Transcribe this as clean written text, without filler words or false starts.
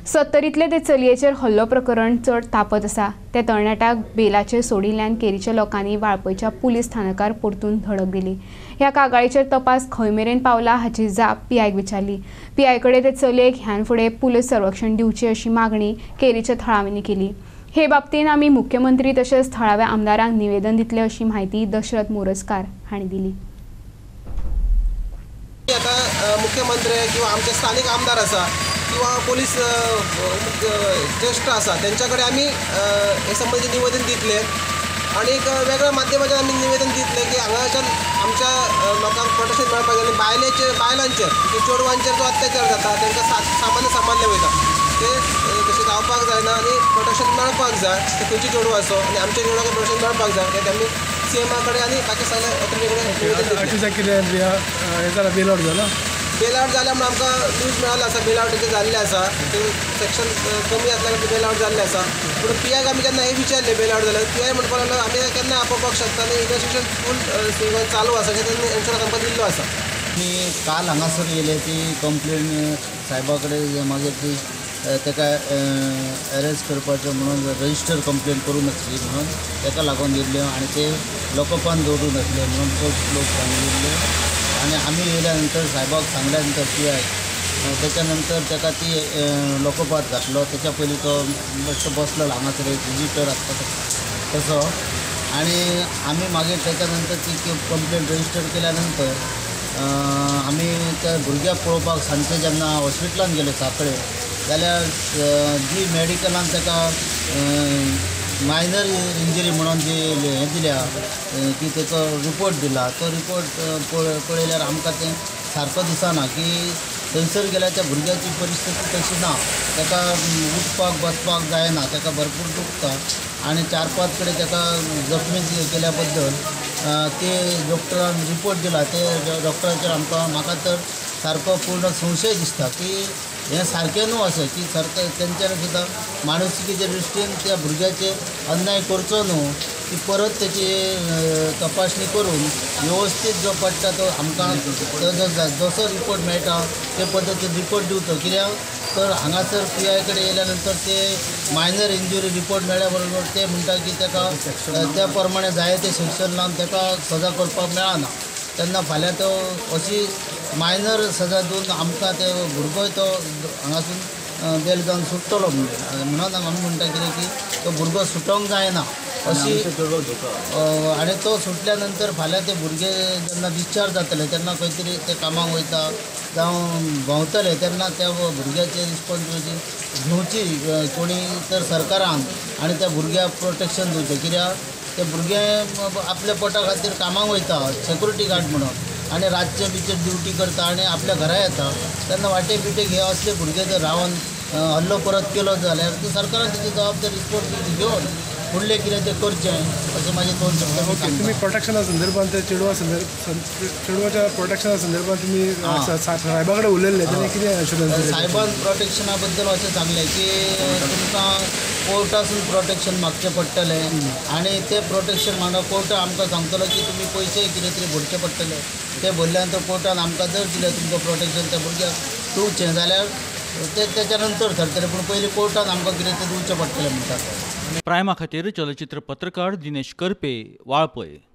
70तले ते चलयेचेर हल्लो प्रकरण चड तापत आसा। ते तरणाट्याक बेलाचेर सोडिल्ल्यान केरीच्या लोकांनी वाळपयच्या पुलीस स्थानकार परतून धडक दिली। ह्या कागाळीचेर तपास खंय मेरेन पावला हाची जाप पीआयक विचारली। पीआय कडेन ते चलयेक ह्यान फुडें पुलीस संरक्षण दिवचे अशी मागणी केरीच्या थळाव्यांनी केली। हे बाबतींत आमी मुख्यमंत्री तशेंच थळाव्या आमदारांक निवेदन दितले अशी माहिती दशरथ मोरजकार हांणी दिली। आता मुख्यमंत्री किंवा आमचे स्थानिक आमदार असा किंवा पोलीस ज्येष्ठ असा त्यांच्याकडे आम्ही हे संबंधी निवेदन दितले आणि एक वेगळ्या माध्यमातून आम्ही निवेदन दितले की हांगाच्या आमच्या लोकांक प्रोटेक्शन मेळपाक जाय। बायलांचेर चेडवांचेर जो अत्याचार जाता तांकां सामान्य सांबाळले वयता ते तशें जावपाक जायना आणि प्रोटेक्शन मेळपाक जाय। ते खंयची चेडवां असो आणि आमच्या चेडवांक प्रोटेक्शन मेळपाक जाय ते आमी सीएमा कडेन आनी बाकी सगळ्या अथॉरिटी कडेन निवेदन दितले। बेल आउट जाल्या म्हणून आमकां न्यूज मेळ्ळो आसा बेल आउट जाल्लें आसा ते सेक्शन कमी आसल्या कारणान बेल आउट जाल्लें आसा। पूण पीआयक आमी जेन्ना हे विचारले बेल आउट जाल्यार पीआय म्हणपाक लागलो आमी केन्ना आपोवपाक शकता आनी इन्वेस्टिगेशन फूल चालू आसा जें इन्शुरन्स आमकां दिल्लो आसा। मी काल हांगासर येयले ती कंप्लेन साहेबा कडेन मागीर ती ताका अरेस्ट करपाचें म्हणून रजिस्टर कंप्लेन करूं नासली म्हणून ताका लागून येयल्ले आनी ते लोकपान दवरूं नासले म्हणून चड लोक सांगिल्ले आणि आम्ही येयल्यानंतर साहेबाक सांगल्यानंतर पीआय त्याच्यानंतर ताका ती लोकपात घातलो। त्याच्या पयलीं तो मस्त बसलो हांगासर एक विजिटर आसता तसो आणि आम्ही मागीर त्याच्यानंतर ती कंप्लेन रजिस्टर केल्यानंतर आम्ही त्या भुरग्याक पळोवपाक सांजचे जेन्ना हॉस्पिटलान गेले सांकळे जाल्यार जी मेडिकलान ताका मायनर इंजरी म्हणून जी हें दिल्या की ताचो रिपोर्ट दिला तो रिपोर्ट पळयल्यार आमकां तें सारको दिसना की थंयसर गेल्यार त्या भुरग्याची परिस्थिती तशी ना। ताका उठपाक बसपाक जायना ताका भरपूर दुखता आणि 4-5 कडेन ताका जखमी केल्या बद्दल ते डॉक्टरान रिपोर्ट दिला ते डॉक्टराचेर म्हाका तर सारको पूर्ण संशय दिसता की हें सारकें न्हू अशें की सारकें तेंच्यानी सुद्दां मानसिकेच्या दृश्टीन त्या भुरग्याचेर अन्याय करचो न्हू की परत तेची तपासणी करून व्यवस्थीत जो पडटा तो आमकां जसो रिपोर्ट मेळटा ते पद्दतीन रिपोर्ट दिवचो। कित्याक तर हांगासर पीआय कडेन येयल्यानंतर ते मायनर इंजुरी रिपोर्ट मेळ्ळ्या बरोबर ते म्हणटा की ताका त्या प्रमाणे जाय ते सेक्शन लावन ताका सजा करपाक मेळना तेन्ना फाल्यां तो अशी मायनर सजा दिवन आमकां ते भुरगोय तो हांगासून बेल जावन सुट्टलो म्हणून आमी म्हणटा कितें की तो भुरगो सुटोंक जायना अशी आनी तो सुटल्या फाल्यां ते भुरगे जेन्ना डिस्चार्ज जातले तेन्ना खंय तरी ते कामाक वयता जावं भोंवतले तेन्ना त्या भुरग्याची रिस्पॉन्सिबिलिटी घेवची कोणी तर सरकारान आनी त्या भुरग्याक प्रोटेक्शन दिवचें। कित्याक ते भुरगे आपल्या पोटा खातीर कामाक वयता सेक्युरिटी गार्ड म्हणून आणि रातचे बिचे ड्युटी करता आणि आपल्या घरा येता तेन्ना वाटे बिटे हे असले भुरगे जर रावन हल्लो परत केलो जाल्यार ती सरकारान तेची जबाबदारी रिस्पॉन्सिबिलिटी घेवन फुडलें कितें तें करचें अशें माझे 2 शब्द। तुम्ही प्रोटेक्शना संदर्भात चेडवाच्या प्रोटेक्शना संदर्भात तुम्ही साहेबा कडेन उलयल्ले तेणे कितें आश्वासन दिलें? साहेबान प्रोटेक्शना बद्दल अशें सांगलें की तुमकां कोर्टासून प्रोटेक्शन मागचें पडटलें आणि ते प्रोटेक्शन मागता कोर्ट आमकां सांगतलो की तुमी पयशे कितें तरी भरचे पडटले ते भरल्यानंतर कोर्टान आमकां जर दिलें तुमकां प्रोटेक्शन त्या भुरग्याक दिवचें जाल्यार ते त्याच्या नंतर ठरतलें पूण पयलीं कोर्टान आमकां कितें तें दिवचें पडटलें म्हणटात। प्रायमा खातीर चलचित्र पत्रकार दिनेश करपे, वाळपय।